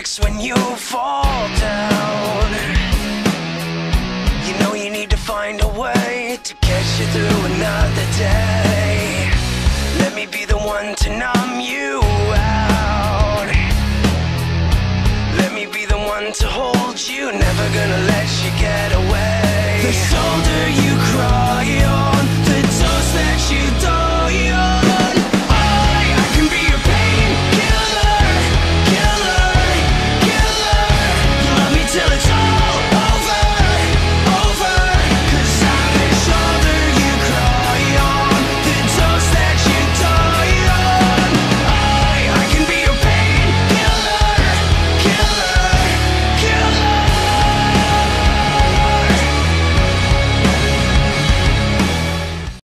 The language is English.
fix when you fall down. You know you need to find a way to get you through another day. Let me be the one to numb you out. Let me be the one to hold you, never gonna let you get away. The shoulder you cry on, the toast that you don't